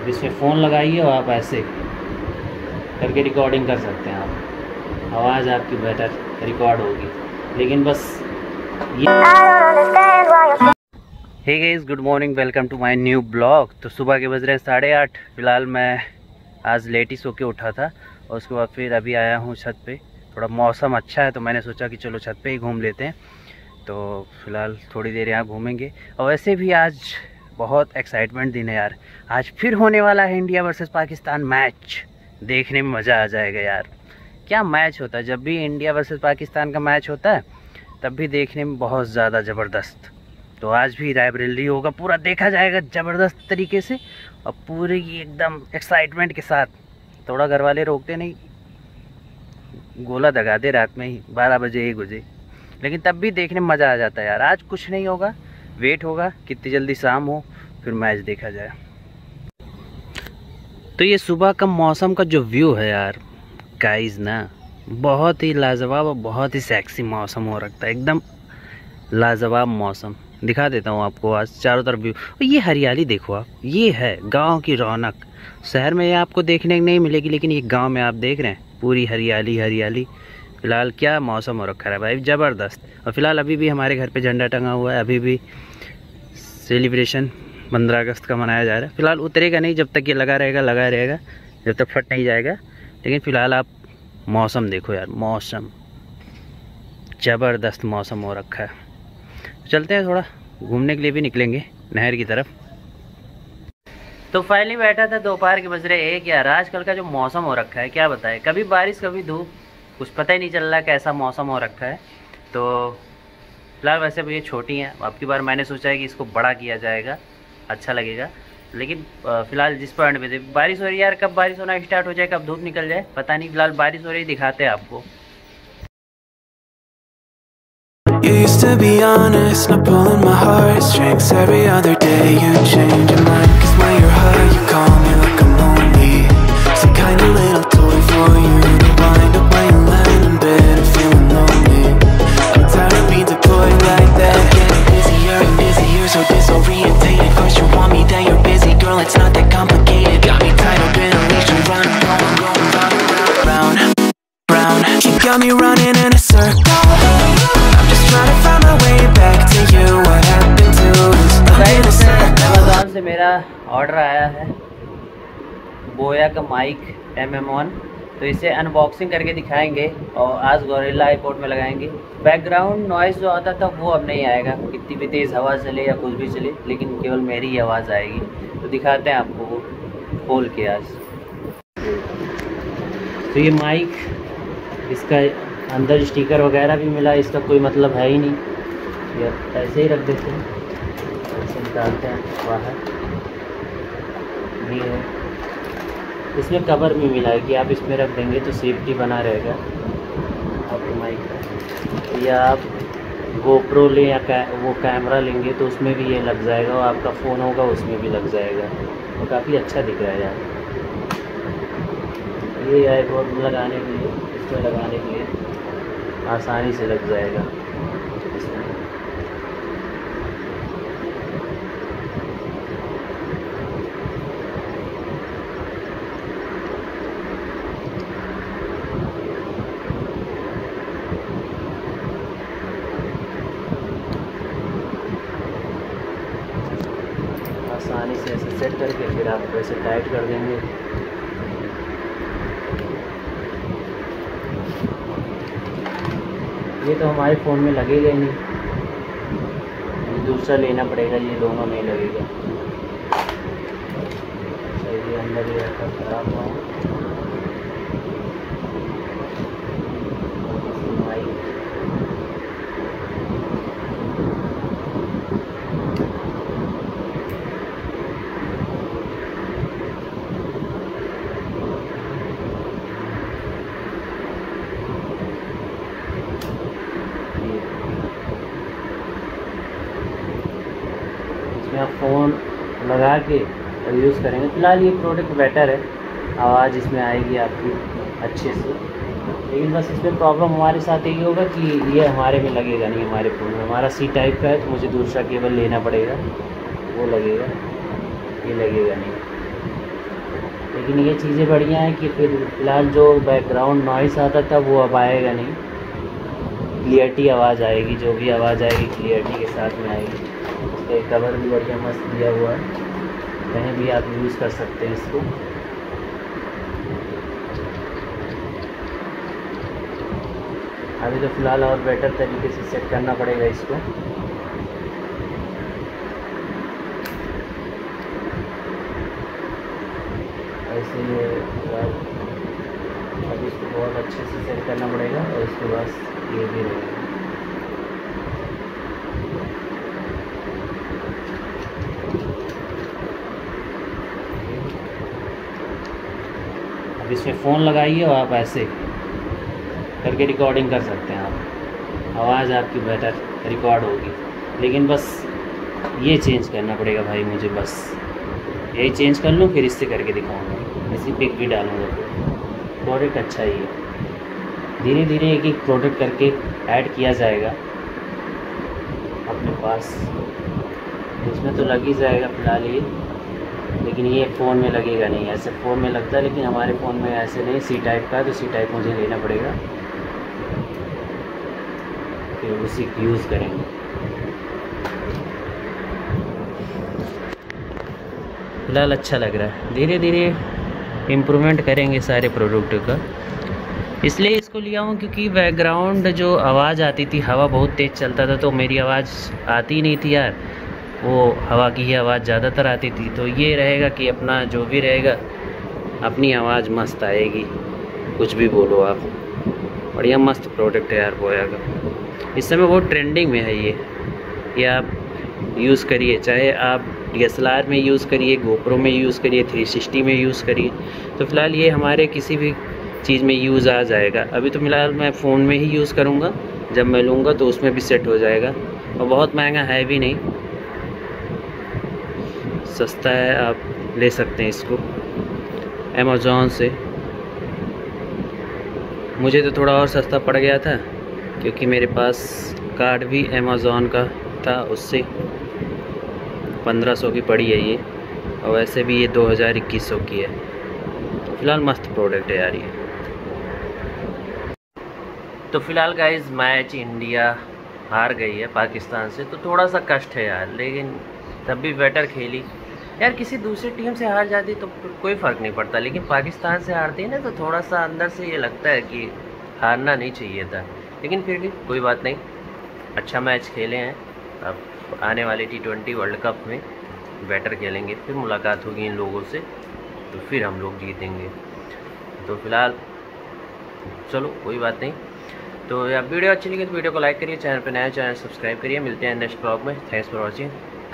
अब इसमें फ़ोन लगाइए और आप ऐसे करके रिकॉर्डिंग कर सकते हैं आप, आवाज़ आपकी बेटर रिकॉर्ड होगी। लेकिन बस ये hey guys, good morning, welcome to my new blog. तो सुबह के बज रहे हैं 8:30। फ़िलहाल मैं आज लेट ही सो के उठा था और उसके बाद फिर अभी आया हूँ छत पे। थोड़ा मौसम अच्छा है तो मैंने सोचा कि चलो छत पे ही घूम लेते हैं। तो फ़िलहाल थोड़ी देर यहाँ घूमेंगे। और वैसे भी आज बहुत एक्साइटमेंट दिन है यार। आज फिर होने वाला है इंडिया वर्सेस पाकिस्तान मैच। देखने में मज़ा आ जाएगा यार। क्या मैच होता है, जब भी इंडिया वर्सेस पाकिस्तान का मैच होता है तब भी देखने में बहुत ज़्यादा ज़बरदस्त। तो आज भी रायबरेली होगा, पूरा देखा जाएगा ज़बरदस्त तरीके से और पूरी एकदम एक्साइटमेंट के साथ। थोड़ा घर वाले रोकते नहीं, गोला दगा दे रात में ही 12 बजे 1 बजे, लेकिन तब भी देखने में मज़ा आ जाता है यार। आज कुछ नहीं होगा, वेट होगा कितनी जल्दी शाम हो फिर मैच देखा जाए। तो ये सुबह का मौसम का जो व्यू है यार गाइस ना, बहुत ही लाजवाब और बहुत ही सेक्सी मौसम हो रखता है, एकदम लाजवाब मौसम। दिखा देता हूँ आपको आज चारों तरफ व्यू। और ये हरियाली देखो आप, ये है गांव की रौनक। शहर में ये आपको देखने को नहीं मिलेगी, लेकिन ये गांव में आप देख रहे हैं पूरी हरियाली हरियाली। फ़िलहाल क्या मौसम हो रखा है भाई, ज़बरदस्त। और फिलहाल अभी भी हमारे घर पे झंडा टंगा हुआ है, अभी भी सेलिब्रेशन 15 अगस्त का मनाया जा रहा है। फ़िलहाल उतरेगा नहीं जब तक ये लगा रहेगा, जब तक फट नहीं जाएगा। लेकिन फ़िलहाल आप मौसम देखो यार, मौसम ज़बरदस्त मौसम हो रखा है। चलते हैं, थोड़ा घूमने के लिए भी निकलेंगे नहर की तरफ। तो फाइनली बैठा था, दोपहर के बज रहे 1 यार। आजकल का जो मौसम हो रखा है क्या बताएं, कभी बारिश कभी धूप, कुछ पता ही नहीं चल रहा कैसा मौसम हो रखा है। तो फिलहाल वैसे भी ये छोटी हैं, अब की बार मैंने सोचा है कि इसको बड़ा किया जाएगा, अच्छा लगेगा। लेकिन फ़िलहाल जिस पॉइंट पे बारिश हो रही है यार, कब बारिश होना स्टार्ट हो जाए, कब धूप निकल जाए पता नहीं। फिलहाल बारिश हो रही दिखाते हैं आपको। You used to be honest, not pulling my heartstrings. Every other day you change your mind, 'cause when you're high you call me like I'm lonely. Some kind of little toy for you to wind up when you land in bed and feeling lonely. I'm tired of being deployed like that. Getting busier and busier, so disorientated. First you want me, then you're busy. Girl, it's not that complicated. Got me tied up in a leash and running, going round, round. You got me running in a circle. Amazon से मेरा order आया है बोया का mic MM1। तो इसे unboxing करके दिखाएंगे और आज गोरिल्ला आईपोड में लगाएंगे। बैकग्राउंड नॉइज़ जो आता था वो अब नहीं आएगा, कितनी भी तेज़ हवा चले या कुछ भी चले, लेकिन केवल मेरी ही आवाज़ आएगी। तो दिखाते हैं आपको वो खोल के आज। तो ये माइक, इसका अंदर स्टिकर वगैरह भी मिला, इसका कोई मतलब है ही नहीं, ये ऐसे ही रख देते हैं, ऐसे निकालते हैं बाहर। ये इसमें कवर भी मिला है कि आप इसमें रख देंगे तो सेफ्टी बना रहेगा आपको माइक का। या आप GoPro लें या वो कैमरा लेंगे तो उसमें भी ये लग जाएगा, और आपका फ़ोन होगा उसमें भी लग जाएगा। तो काफ़ी अच्छा दिख रहा है यार। ये आईपोड लगाने के लिए, इसमें लगाने के लिए आसानी से लग जाएगा इसमें। आसानी से ऐसे सेट करके फिर आप वैसे टाइट कर देंगे। ये तो हमारे फ़ोन में लगेगा ही नहीं, दूसरा लेना पड़ेगा, ये दोनों नहीं लगेगा। ये अंदर ही रखा खराब हुआ आप फ़ोन लगा के यूज़ करेंगे। फ़िलहाल ये प्रोडक्ट बेटर है, आवाज़ इसमें आएगी आपकी अच्छे से। लेकिन बस इसमें प्रॉब्लम हमारे साथ यही होगा कि ये हमारे में लगेगा नहीं, हमारे फ़ोन में। हमारा C टाइप का है तो मुझे दूसरा केबल लेना पड़ेगा, वो लगेगा, ये लगेगा नहीं। लेकिन ये चीज़ें बढ़िया हैं कि फिर फ़िलहाल जो बैकग्राउंड नॉइस आता था वो अब आएगा नहीं, क्लियरिटी आवाज़ आएगी, जो भी आवाज़ आएगी क्लियरिटी के साथ में आएगी। इसका कवर भी बढ़िया मस्त दिया हुआ है, कहीं भी आप यूज़ कर सकते हैं इसको। अभी तो फ़िलहाल और बेटर तरीके से सेट करना पड़ेगा इसको। ऐसे अब इसको बहुत अच्छे से सेट करना पड़ेगा और इसके बाद ये भी रहेगा। अब इसमें फ़ोन लगाइए और आप ऐसे करके रिकॉर्डिंग कर सकते हैं, आप आवाज़ आपकी बेटर रिकॉर्ड होगी। लेकिन बस ये चेंज करना पड़ेगा भाई मुझे, बस यही चेंज कर लूँ, फिर इससे करके दिखाऊंगा, इसी पिक भी डालूँगा। प्रोडक्ट अच्छा ही है, धीरे धीरे एक एक प्रोडक्ट करके ऐड किया जाएगा अपने पास। इसमें तो लग ही जाएगा फ़िलहाल ये, लेकिन ये फ़ोन में लगेगा नहीं। ऐसे फ़ोन में लगता है, लेकिन हमारे फ़ोन में ऐसे नहीं, सी टाइप का है, तो सी टाइप मुझे लेना पड़ेगा, फिर उसी यूज़ करेंगे। फ़िलहाल अच्छा लग रहा है, धीरे धीरे इम्प्रूवमेंट करेंगे सारे प्रोडक्ट का। इसलिए इसको लिया हूँ क्योंकि बैकग्राउंड जो आवाज़ आती थी, हवा बहुत तेज़ चलता था तो मेरी आवाज़ आती नहीं थी यार, वो हवा की ही आवाज़ ज़्यादातर आती थी। तो ये रहेगा कि अपना जो भी रहेगा अपनी आवाज़ मस्त आएगी, कुछ भी बोलो आप। बढ़िया मस्त प्रोडक्ट है यार बोया का, इस समय बहुत ट्रेंडिंग में है ये आप यूज़ करिए, चाहे आप DSLR में यूज़ करिए, GoPro में यूज़ करिए, 360 में यूज़ करिए। तो फ़िलहाल ये हमारे किसी भी चीज़ में यूज़ आ जाएगा। अभी तो फ़िलहाल मैं फ़ोन में ही यूज़ करूँगा, जब मैं लूँगा तो उसमें भी सेट हो जाएगा। और बहुत महंगा है भी नहीं, सस्ता है, आप ले सकते हैं इसको अमेज़ॉन से। मुझे तो थोड़ा और सस्ता पड़ गया था क्योंकि मेरे पास कार्ड भी अमेज़ॉन का था, उससे 1500 की पड़ी है ये, और वैसे भी ये 2000-2100 की है। फ़िलहाल मस्त प्रोडक्ट है यार ये। तो फ़िलहाल गाइस मैच इंडिया हार गई है पाकिस्तान से, तो थोड़ा सा कष्ट है यार, लेकिन तब भी बेटर खेली यार। किसी दूसरी टीम से हार जाती तो कोई फ़र्क नहीं पड़ता, लेकिन पाकिस्तान से हारती है ना तो थोड़ा सा अंदर से ये लगता है कि हारना नहीं चाहिए था। लेकिन फिर भी कोई बात नहीं, अच्छा मैच खेले हैं। अब आने वाले T20 वर्ल्ड कप में बेटर खेलेंगे, फिर मुलाकात होगी इन लोगों से, तो फिर हम लोग जीतेंगे। तो फिलहाल चलो कोई बात नहीं। तो यार वीडियो अच्छी लगी तो वीडियो को लाइक करिए, चैनल पर नया चैनल सब्सक्राइब करिए। मिलते हैं नेक्स्ट ब्लॉग में। Thanks for watching.